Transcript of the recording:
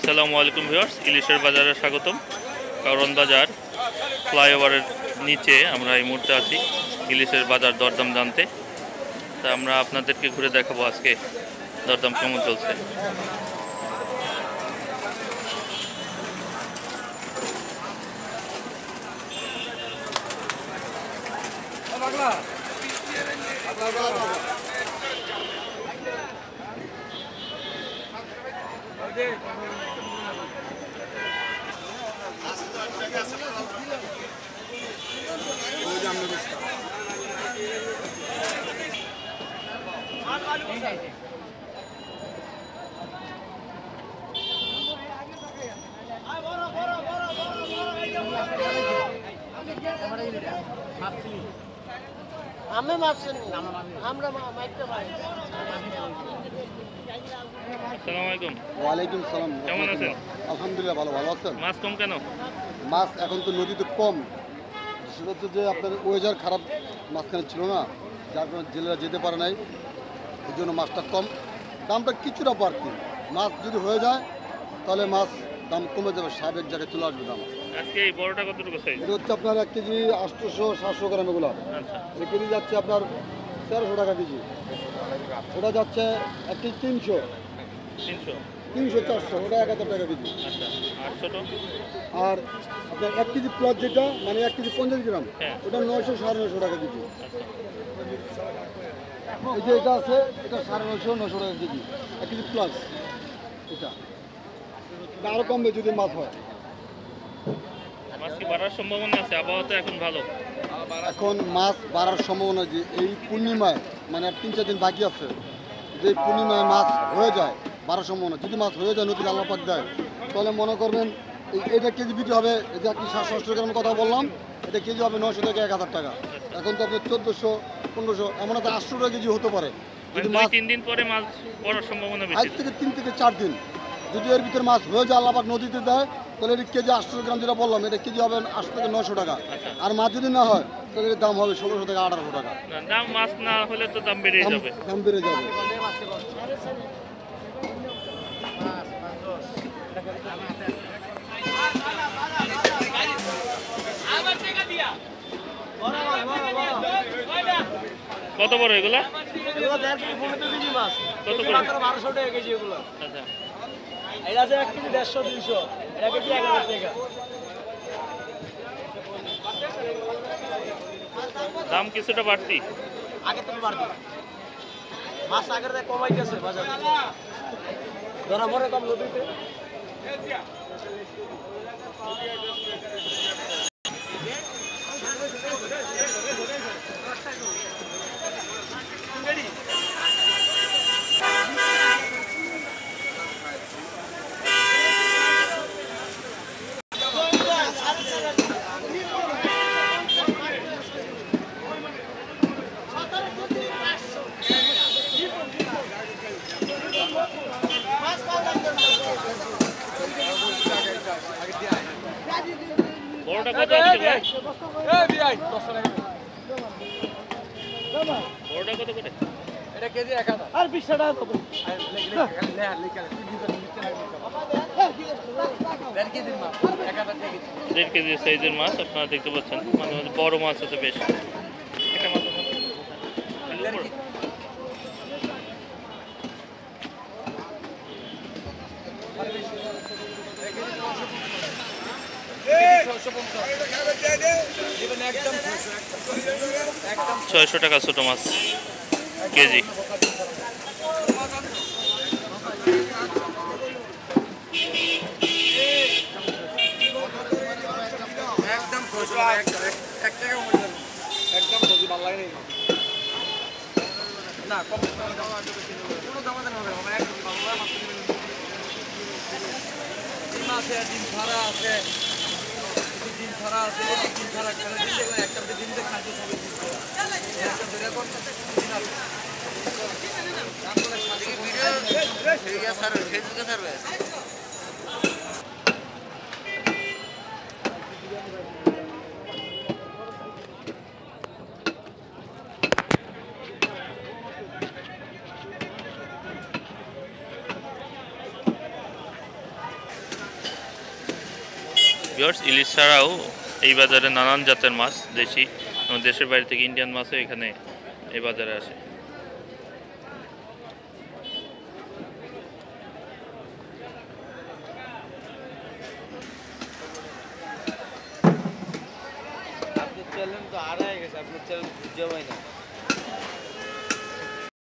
আসসালামু আলাইকুম ভিউয়ার্স, ইলিশের বাজারে স্বাগতম। কারণ বাজার ফ্লাইওভারের নিচে আমরা এই মুহূর্তে আছি ইলিশের বাজার দরদাম জানতে। তা আমরা আপনাদেরকে ঘুরে দেখাবো আজকে দরদাম কেমন চলছে। ওয়ালাইকুম সালাম। কেমন আছেন? আলহামদুলিল্লাহ ভালো আছেন? মাছ কম কেন? মাছ এখন তো নদীতে কম, সেটা হচ্ছে যে আপনার ওয়েদার খারাপ, মাঝখানে ছিল না, যার কারণে জেলেরা যেতে পারে নাই, এই জন্য মাছটা কম, দামটা কিছুটা বাড়তি। মাছ যদি হয়ে যায় তাহলে মাছ দাম কমে যাবে, স্বাভাবিক জায়গায় চলে আসবে দাম। আজকে এই বড়টা কতটুকু সাইজ? এটা হচ্ছে আপনার 1 কেজি 800-700 গ্রাম এগুলো। আচ্ছা, এই কেজি যাচ্ছে আপনার 1300 টাকা কেজি। ওটা যাচ্ছে 1 কেজি 300, 400, ওটা 1000 টাকা কেজি। আচ্ছা, আর ছোট? আর আপনার 1 কেজি প্লাস যেটা মানে 1 কেজি 50 গ্রাম, হ্যাঁ, ওটা 900-950 টাকা কেজি। আচ্ছা, এই যে এটা আছে, এটা 950-900 টাকা কেজি 1 কেজি প্লাস। এটা আরও কমবে যদি মাছ হয়। মাছ কি বাড়ার সম্ভাবনা আছে? আবহাওয়া তো এখন ভালো। এখন মাছ বাড়ার সম্ভাবনা যে এই পূর্ণিমায়, মানে আর 3-4 দিন বাকি আছে, যে পূর্ণিমায় মাছ হয়ে যায় বাড়ার সম্ভাবনা। যদি মাছ হয়ে যায় নদীর আল্লাহ পাক দেয়, তাহলে মনে করবেন এটা কেজি বিক্রি হবে, এই যে আপনি 700 গ্রামের কথা বললাম, এটা কেজি হবে 900 থেকে 1000 টাকা। এখন তো আপনার 1400-1500, এমন একটা 800 টাকা কেজি হতে পারে। যদি মাছ 2-3 দিন পরে মাছ পড়ার সম্ভাবনা বেশি। 3 থেকে 4 দিন যদি এর ভিতরে মাছ হয়ে যায়, আল্লাহ পাক নদীতে দেয়, তাহলে এটা কেজি 800 গ্রাম যেটা বললাম, এটা কেজি হবে 800 থেকে 900 টাকা। আর মাছ যদি না হয় তাহলে এর দাম হবে 1600 থেকে 1800 টাকা। দাম মাছ না হলে তো দাম বেড়ে যাবে। দাম বেড়ে যাবে। কত বড় এগুলা? কত করে? 1200 টাকা কেজি এগুলো। আচ্ছা, এটা আছে 1 কেজি 150-200, এটা কেজি 1000 টাকা। দাম কিছুটা বাড়তি। আগে থেকে বাড়তি, মাছ আগের থেকে কমাইতেছে বাজারে, ধরা মরে কম নদীতে। বড়টা কত আছে ভাই? বড়টা কত করে? এটা কেজি 1000 আর 20 টাকা দেবো। 1.5 কেজি সাইজের মাছ আপনারা দেখতে পাচ্ছেন। মানে বড় মাছ আছে বেশ। একটা মাছ 600 টাকা ছোট মাছ কেজি। একদম সবজি ভালো লাগে না, কম কোনো দাম হবে না, একদম ভালো লাগে। ডিম আছে, ডিম ছাড়া আছে, ডিম ছাড়া আছে, ডিম ছাড়া খেলে দিলে একটা ডিম দিয়ে খাদ্য সবই একটা ধরে এখন ডিম আছে। ঠিক আছে স্যার, ফেসবুকে ছাড়বে। ভিউয়ার্স, ইলিশ ছাড়াও এই বাজারে নানান জাতের মাছ, দেশি এবং দেশের বাইরে থেকে ইন্ডিয়ান মাছও এখানে এই বাজারে আসে। আপনার চ্যানেল তো হারায় গেছে, আপনার চ্যানেল খুঁজে পাই না।